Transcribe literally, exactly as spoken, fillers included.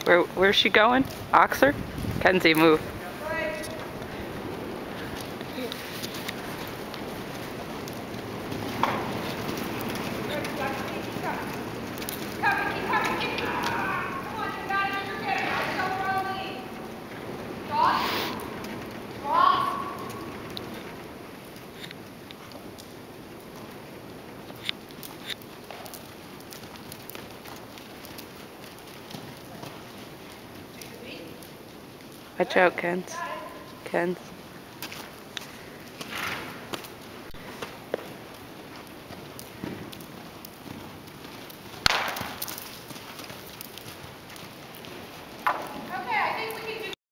Where, where's she going? Oxer? Kenzie, move. Watch out, Kens. Kens.